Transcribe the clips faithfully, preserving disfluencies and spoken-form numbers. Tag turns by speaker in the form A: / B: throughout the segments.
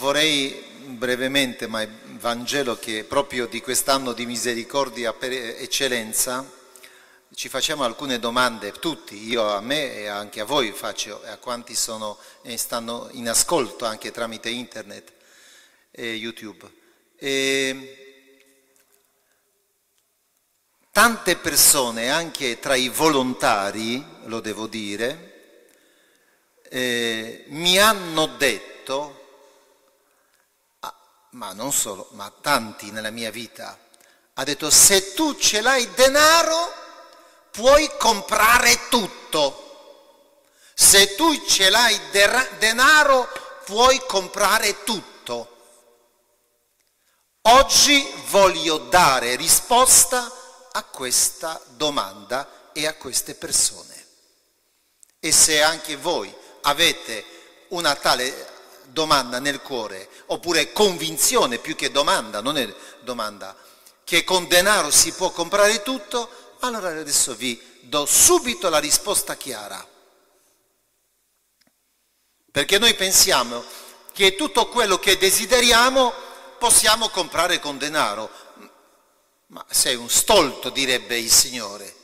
A: vorrei brevemente, ma è il Vangelo che proprio di quest'anno di misericordia per eccellenza, ci facciamo alcune domande, tutti, io a me e anche a voi faccio, e a quanti sono e stanno in ascolto anche tramite internet e YouTube. E tante persone, anche tra i volontari, lo devo dire, eh, mi hanno detto, ma non solo, ma tanti nella mia vita, ha detto: se tu ce l'hai denaro puoi comprare tutto, se tu ce l'hai denaro puoi comprare tutto. Oggi voglio dare risposta a questa domanda e a queste persone. E se anche voi avete una tale domanda nel cuore, oppure convinzione più che domanda, non è domanda, che con denaro si può comprare tutto, allora adesso vi do subito la risposta chiara. Perché noi pensiamo che tutto quello che desideriamo possiamo comprare con denaro. Ma sei un stolto, direbbe il Signore.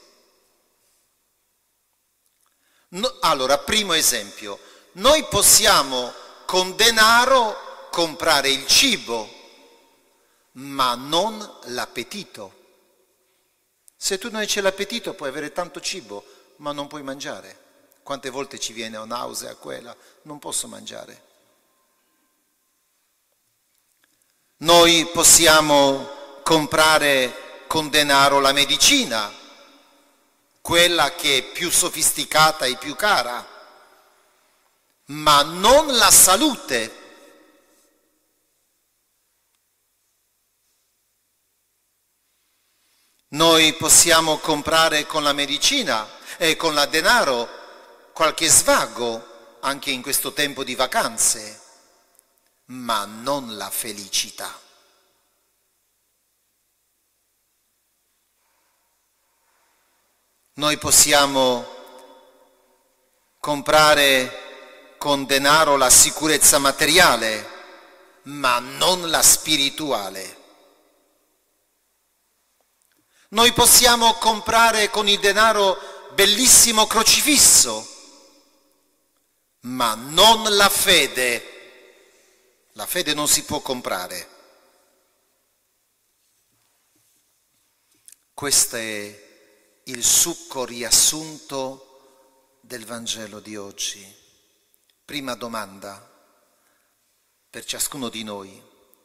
A: No, allora, primo esempio, noi possiamo con denaro comprare il cibo, ma non l'appetito. Se tu non c'è l'appetito puoi avere tanto cibo, ma non puoi mangiare. Quante volte ci viene una nausea quella? Non posso mangiare. Noi possiamo comprare con denaro la medicina, quella che è più sofisticata e più cara, ma non la salute. Noi possiamo comprare con la medicina e con la denaro qualche svago anche in questo tempo di vacanze, ma non la felicità. Noi possiamo comprare con denaro la sicurezza materiale, ma non la spirituale. Noi possiamo comprare con il denaro bellissimo crocifisso, ma non la fede. La fede non si può comprare. Questo è il succo riassunto del Vangelo di oggi. Prima domanda per ciascuno di noi: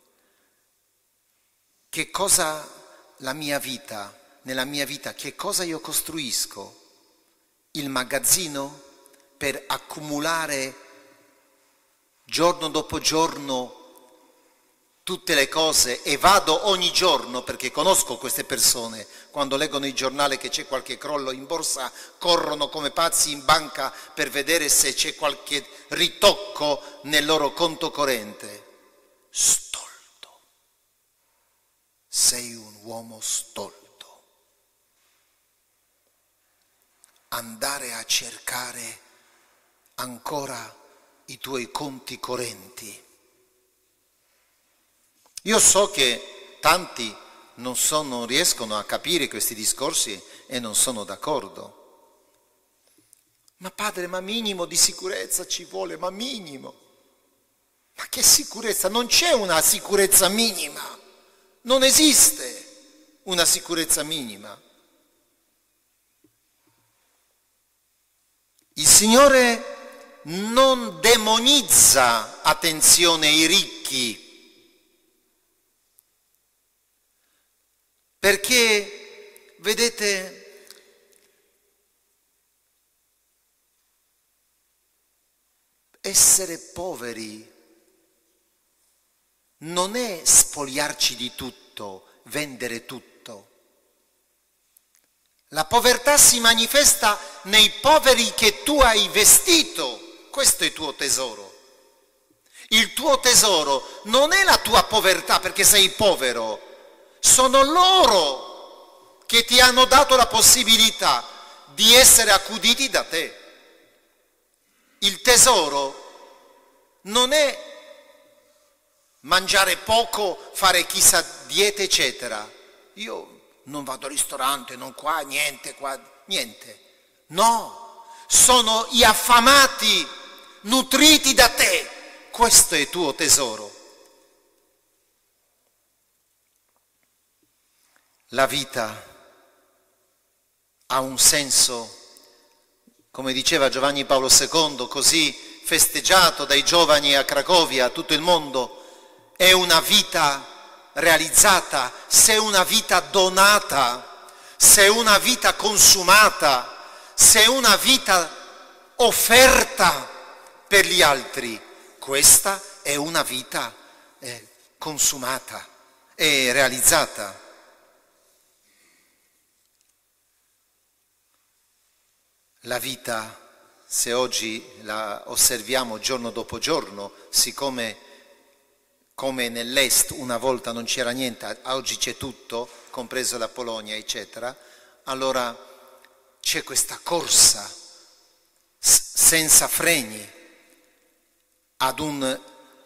A: che cosa la mia vita, nella mia vita, che cosa io costruisco? Il magazzino per accumulare giorno dopo giorno tutte le cose e vado ogni giorno, perché conosco queste persone, quando leggono il giornale che c'è qualche crollo in borsa, corrono come pazzi in banca per vedere se c'è qualche ritocco nel loro conto corrente. Stolto. Sei un uomo stolto. Andare a cercare ancora i tuoi conti correnti. Io so che tanti non, sono, non riescono a capire questi discorsi e non sono d'accordo. Ma padre, ma minimo di sicurezza ci vuole, ma minimo. Ma che sicurezza? Non c'è una sicurezza minima. Non esiste una sicurezza minima. Il Signore non demonizza, attenzione, i ricchi, perché, vedete, essere poveri non è spogliarci di tutto, vendere tutto. La povertà si manifesta nei poveri che tu hai vestito, questo è il tuo tesoro. Il tuo tesoro non è la tua povertà perché sei povero, sono loro che ti hanno dato la possibilità di essere accuditi da te. Il tesoro non è mangiare poco, fare chissà diete, eccetera. Io non vado al ristorante, non qua, niente, qua, niente. No, sono gli affamati, nutriti da te. Questo è il tuo tesoro. La vita ha un senso, come diceva Giovanni Paolo secondo, così festeggiato dai giovani a Cracovia, a tutto il mondo, è una vita realizzata, se è una vita donata, se è una vita consumata, se è una vita offerta per gli altri. Questa è una vita eh, consumata e realizzata. La vita, se oggi la osserviamo giorno dopo giorno, siccome come nell'est una volta non c'era niente, oggi c'è tutto, compreso la Polonia, eccetera, allora c'è questa corsa s- senza freni ad un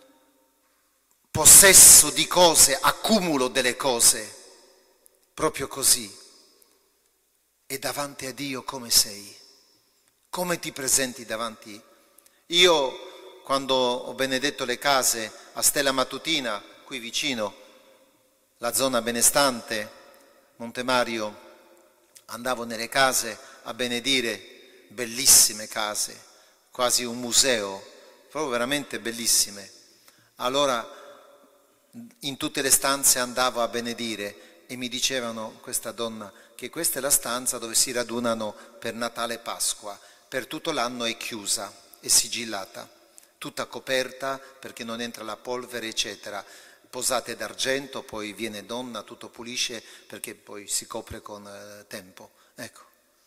A: possesso di cose, accumulo delle cose, proprio così. E davanti a Dio come sei? Come ti presenti davanti? Io, quando ho benedetto le case a Stella Matutina, qui vicino, la zona benestante, Montemario, andavo nelle case a benedire, bellissime case, quasi un museo, proprio veramente bellissime. Allora, in tutte le stanze andavo a benedire e mi dicevano, questa donna, che questa è la stanza dove si radunano per Natale e Pasqua. Per tutto l'anno è chiusa, è sigillata, tutta coperta perché non entra la polvere, eccetera. Posate d'argento, poi viene donna, tutto pulisce perché poi si copre con eh, tempo. Ecco.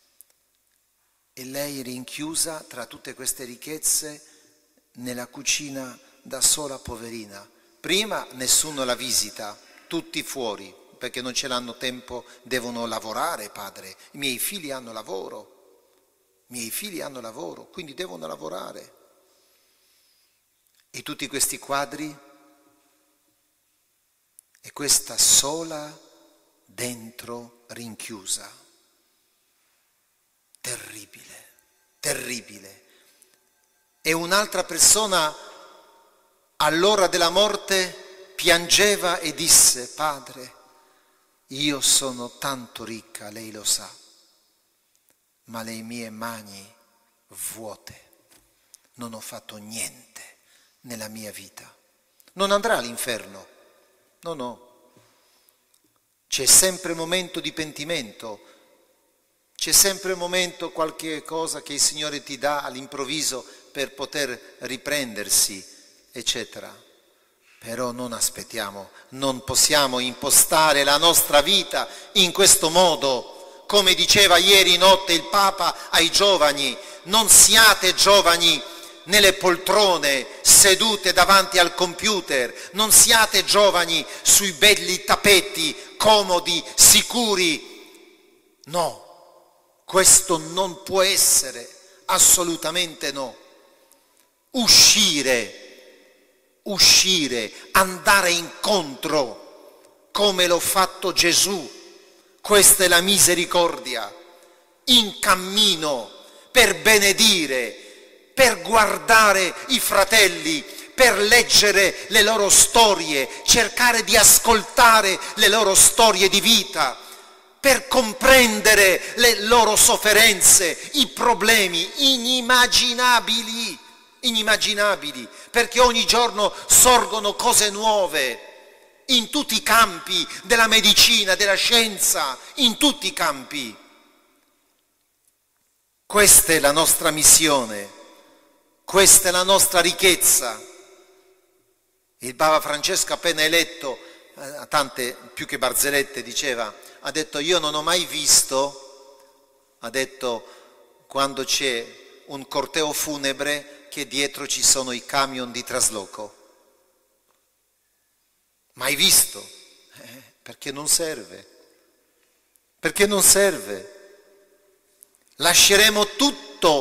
A: E lei rinchiusa tra tutte queste ricchezze nella cucina da sola, poverina. Prima nessuno la visita, tutti fuori, perché non ce l'hanno tempo, devono lavorare, padre. I miei figli hanno lavoro. I miei figli hanno lavoro, quindi devono lavorare. E tutti questi quadri e questa sola dentro rinchiusa. Terribile, terribile. E un'altra persona all'ora della morte piangeva e disse, padre, io sono tanto ricca, lei lo sa, ma le mie mani vuote, non ho fatto niente nella mia vita. Non andrà all'inferno, no, no. C'è sempre un momento di pentimento, c'è sempre un momento, qualche cosa che il Signore ti dà all'improvviso per poter riprendersi, eccetera. Però non aspettiamo, non possiamo impostare la nostra vita in questo modo. Come diceva ieri notte il Papa ai giovani, non siate giovani nelle poltrone sedute davanti al computer, non siate giovani sui belli tappeti, comodi, sicuri. No, questo non può essere, assolutamente no. Uscire, uscire, andare incontro, come l'ha fatto Gesù. Questa è la misericordia, in cammino per benedire, per guardare i fratelli, per leggere le loro storie, cercare di ascoltare le loro storie di vita, per comprendere le loro sofferenze, i problemi inimmaginabili, inimmaginabili, perché ogni giorno sorgono cose nuove. In tutti i campi della medicina, della scienza, in tutti i campi. Questa è la nostra missione, questa è la nostra ricchezza. Il Papa Francesco appena eletto, a tante più che barzellette diceva, ha detto io non ho mai visto, ha detto quando c'è un corteo funebre che dietro ci sono i camion di trasloco. Mai visto? Eh, perché non serve. Perché non serve. Lasceremo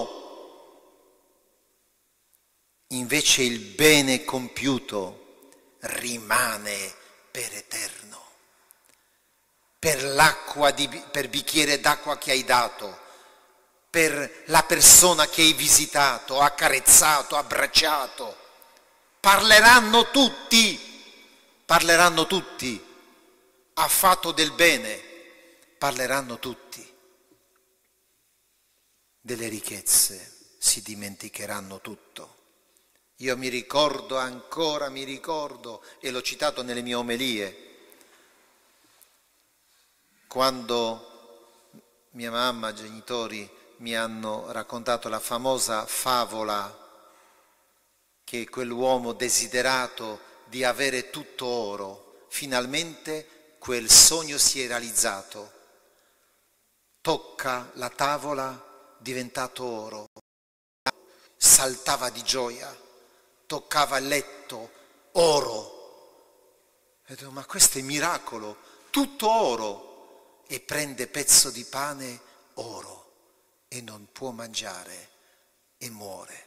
A: tutto. Invece il bene compiuto rimane per eterno. Per l'acqua, di, per bicchiere d'acqua che hai dato, per la persona che hai visitato, accarezzato, abbracciato. Parleranno tutti, parleranno tutti. Ha fatto del bene, parleranno tutti. Delle ricchezze si dimenticheranno tutto. Io mi ricordo ancora, mi ricordo, e l'ho citato nelle mie omelie, quando mia mamma, genitori, mi hanno raccontato la famosa favola che quell'uomo desiderato di avere tutto oro, finalmente quel sogno si è realizzato. Tocca la tavola, diventato oro. Saltava di gioia, toccava il letto, oro. E dico, ma questo è miracolo, tutto oro. E prende pezzo di pane, oro, e non può mangiare e muore.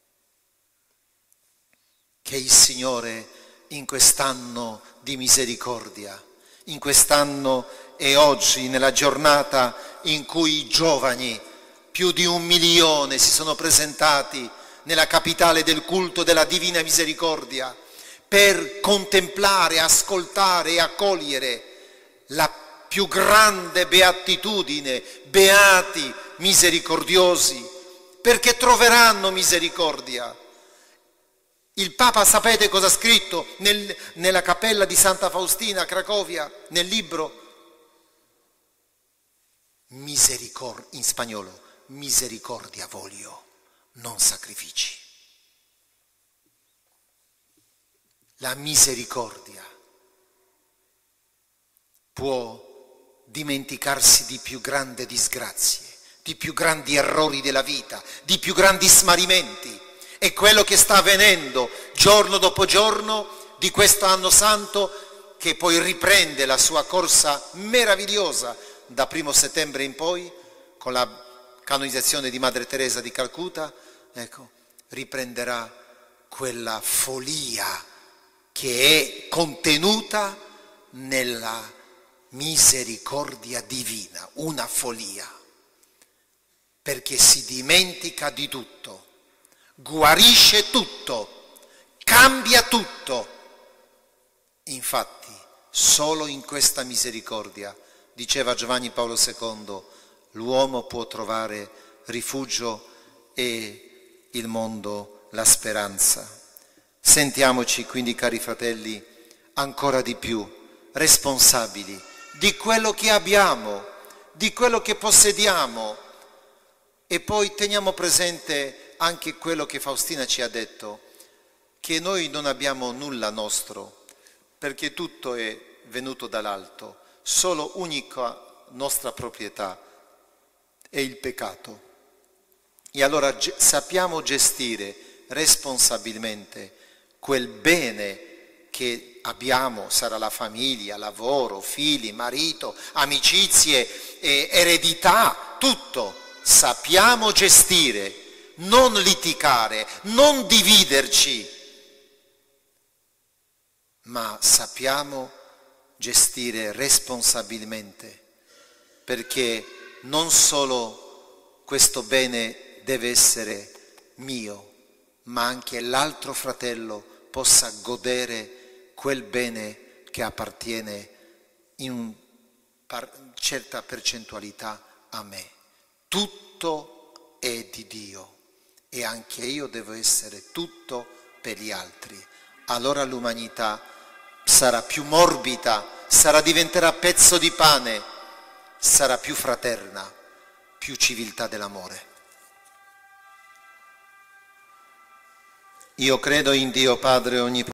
A: Che il Signore in quest'anno di misericordia, in quest'anno e oggi, nella giornata in cui i giovani, più di un milione, si sono presentati nella capitale del culto della Divina Misericordia per contemplare, ascoltare e accogliere la più grande beatitudine, beati misericordiosi, perché troveranno misericordia. Il Papa, sapete cosa ha scritto nel, nella cappella di Santa Faustina a Cracovia, nel libro? Misericordia, in spagnolo, misericordia voglio, non sacrifici. La misericordia può dimenticarsi di più grandi disgrazie, di più grandi errori della vita, di più grandi smarrimenti. È quello che sta avvenendo giorno dopo giorno di questo anno santo, che poi riprende la sua corsa meravigliosa da primo settembre in poi, con la canonizzazione di Madre Teresa di Calcutta. Ecco, riprenderà quella follia che è contenuta nella misericordia divina, una follia, perché si dimentica di tutto, guarisce tutto, cambia tutto. Infatti, solo in questa misericordia, diceva Giovanni Paolo secondo, l'uomo può trovare rifugio e il mondo la speranza. Sentiamoci quindi, cari fratelli, ancora di più responsabili di quello che abbiamo, di quello che possediamo, e poi teniamo presente anche quello che Faustina ci ha detto, che noi non abbiamo nulla nostro, perché tutto è venuto dall'alto, solo unica nostra proprietà è il peccato. E allora ge- sappiamo gestire responsabilmente quel bene che abbiamo, sarà la famiglia, lavoro, figli, marito, amicizie, eh, eredità, tutto. Sappiamo gestire, non litigare, non dividerci, ma sappiamo gestire responsabilmente, perché non solo questo bene deve essere mio, ma anche l'altro fratello possa godere quel bene che appartiene in par- certa percentualità a me. Tutto è di Dio e anche io devo essere tutto per gli altri. Allora l'umanità sarà più morbida, sarà, diventerà pezzo di pane, sarà più fraterna, più civiltà dell'amore. Io credo in Dio Padre Onnipotente,